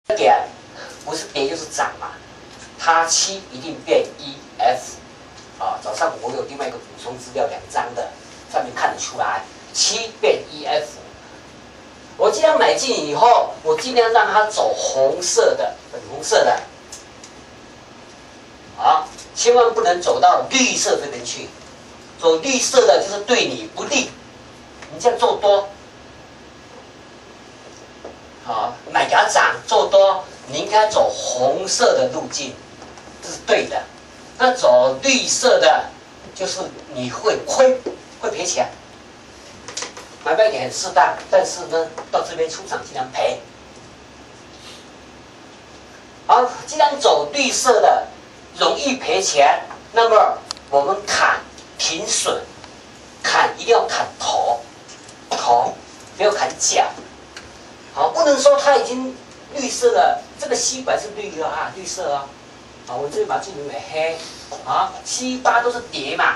点不是跌就是涨嘛，它7一定变 EF 啊。早上我有另外一个补充资料2张的，上面看得出来7变 EF。我尽量买进以后，我尽量让它走红色的、粉红色的，啊，千万不能走到绿色这边去。走绿色的就是对你不利，你这样做多。 好，买给它涨做多，你应该走红色的路径，这是对的。那走绿色的，就是你会亏，会赔钱。买卖点很适当，但是呢，到这边出场尽量赔。好，既然走绿色的容易赔钱，那么我们砍停损，砍一定要砍头，不要砍脚。 好，不能说它已经绿色了，这个吸管是绿的啊，绿色啊。好，我这边把注明为黑。好，7、8都是跌嘛，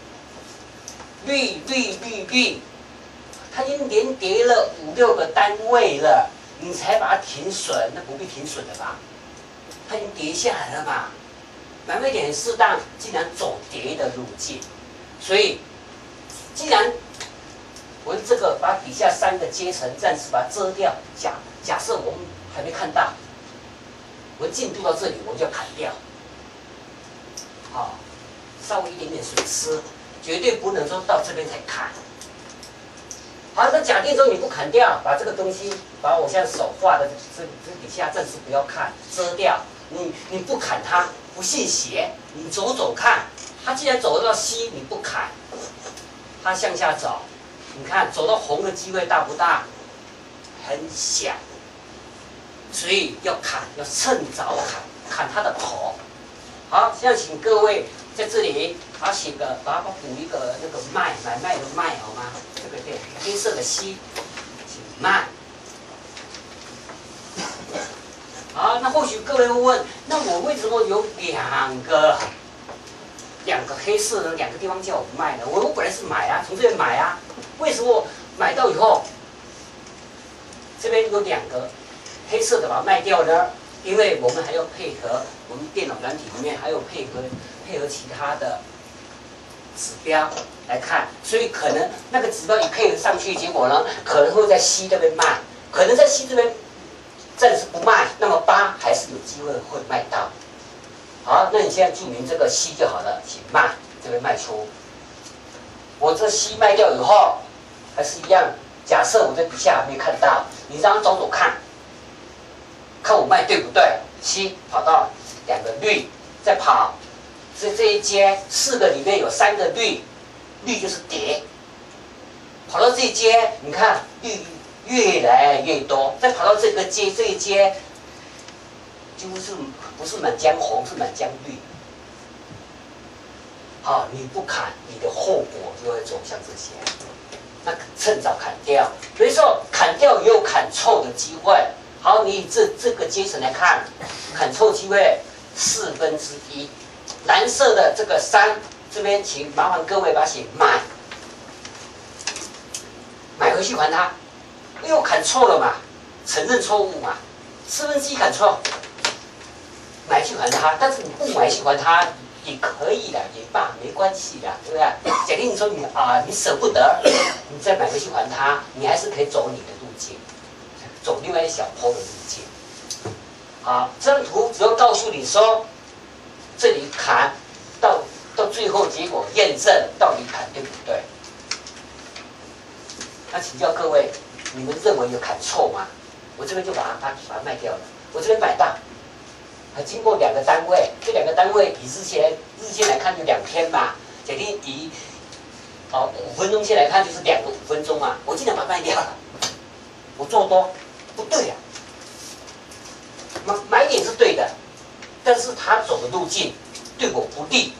绿，它已经连跌了5、6个单位了，你才把它停损，那不必停损的吧？它已经跌下来了嘛，买卖点很适当，尽量走跌的路径。所以，既然 我这个把底下3个阶层暂时把它遮掉，假设我们还没看到，我进度到这里我就要砍掉，好，稍微一点点损失，绝对不能说到这边才砍。好，那假定说你不砍掉，把这个东西，把我现在手画的这底下暂时不要看，遮掉，你不砍它，不信邪，你走走看，它既然走到西，你不砍，它向下走。 你看，走到红的机会大不大？很小，所以要砍，要趁早砍它的头。好，现在请各位在这里，把它补一个那个卖买卖的卖好吗？这个对，黑色的西，请卖。好，那或许各位会问，那我为什么有两个黑色的2个地方叫我卖呢？我本来是买啊，从这边买啊。 为什么买到以后，这边有2个黑色的把它卖掉呢？因为我们还要配合我们电脑软体里面还有配合其他的指标来看，所以可能那个指标一配合上去，结果呢可能会在西这边卖，可能在西这边暂时不卖，那么8还是有机会会卖到。好，那你现在注明这个西就好了，请卖这边卖出。我这西卖掉以后。 还是一样，假设我在底下没看到，你让它走走看，看我卖对不对？7跑到2个绿，再跑，这一阶4个里面有3个绿，绿就是跌。跑到这一阶，你看绿越来越多，再跑到这一阶，几乎是不是满江红，是满江绿。好，你不砍，你的后果就会走向这些。 那趁早砍掉，所以说砍掉也有砍错的机会。好，你以这个阶层来看，砍错机会1/4。蓝色的这个3这边，请麻烦各位把它写买，买回去还它，因为我砍错了嘛，承认错误嘛，1/4砍错，买去还它。但是你不买去还它。 也可以的，也罢，没关系的，对不对？假定你说你舍不得，你再买回去还他，你还是可以走你的路径，走另外一小坡的路径。好，这张图只要告诉你说，这里砍到最后结果验证到底砍对不对？那请教各位，你们认为有砍错吗？我这边就把它卖掉了，我这边买到。 还经过2个单位，这2个单位以日线来看就2天嘛，假定以5分钟线来看就是2个5分钟嘛，我竟然把它卖掉了，我做多不对呀、买点是对的，但是他走的路径对我不利，